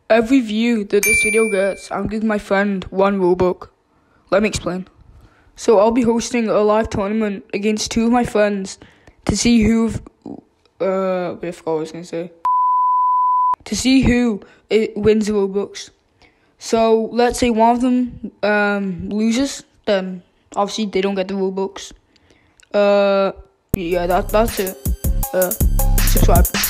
every view that this video gets, I'm giving my friend 1 Robux. Let me explain. So I'll be hosting a live tournament against 2 of my friends to see who, I forgot what I was gonna say. To see who wins the Robux. So let's say one of them loses, then obviously they don't get the Robux. Yeah, that's it. Subscribe.